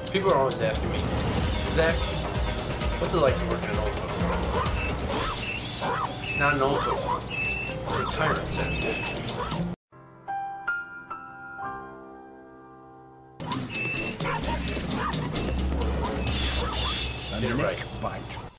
People are always asking me, Zach, what's it like to work in an old folks home? It's not an old folks home. It's a retirement center. A Get it neck right. bite.